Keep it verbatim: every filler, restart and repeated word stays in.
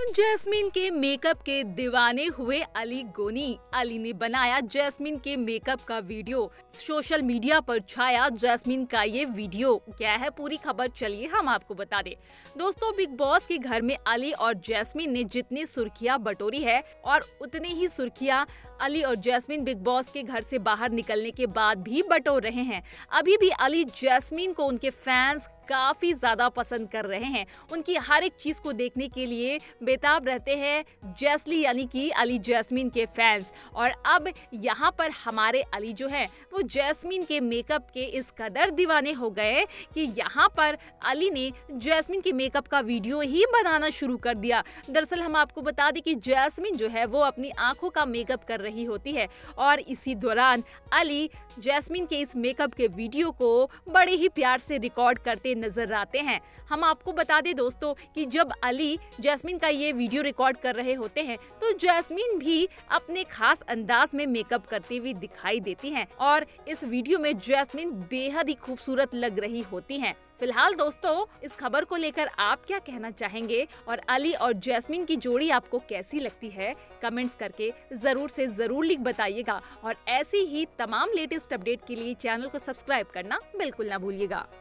Jasmine के makeup के दीवाने हुए अली गोनी। अली ने बनाया जैस्मीन के मेकअप का वीडियो। सोशल मीडिया पर छाया जैस्मीन का ये वीडियो। क्या है पूरी खबर, चलिए हम आपको बता दें। दोस्तों, बिग बॉस के घर में अली और जैस्मीन ने जितनी सुर्खियां बटोरी है और उतनी ही सुर्खियां अली और जैस्मीन बिग बॉस के घर से बाहर निकलने के बाद भी बटोर रहे हैं। अभी भी अली जैस्मीन को उनके फैंस काफी ज्यादा पसंद कर रहे हैं। उनकी हर एक चीज को देखने के लिए बेताब रहते हैं जैस्ली यानी कि अली जैस्मीन के फैंस। और अब यहाँ पर हमारे अली जो है वो जैस्मीन के मेकअप के इस कदर दीवाने हो गए कि यहाँ पर अली ने जैस्मीन के मेकअप का वीडियो ही बनाना शुरू कर दिया। दरअसल हम आपको बता दें कि जैस्मीन जो है वो अपनी आंखों का मेकअप कर रही होती है और इसी दौरान अली जैस्मीन के इस मेकअप के वीडियो को बड़े ही प्यार से रिकॉर्ड करते नजर आते हैं। हम आपको बता दें दोस्तों कि जब अली जैस्मीन का ये वीडियो रिकॉर्ड कर रहे होते हैं तो जैस्मीन भी अपने खास अंदाज में मेकअप करती हुई दिखाई देती हैं और इस वीडियो में जैस्मीन बेहद ही खूबसूरत लग रही होती हैं। फिलहाल दोस्तों, इस खबर को लेकर आप क्या कहना चाहेंगे और अली और जैस्मीन की जोड़ी आपको कैसी लगती है, कमेंट्स करके जरूर से जरूर लिख बताइएगा। और ऐसी ही तमाम लेटेस्ट अपडेट के लिए चैनल को सब्सक्राइब करना बिल्कुल ना भूलिएगा।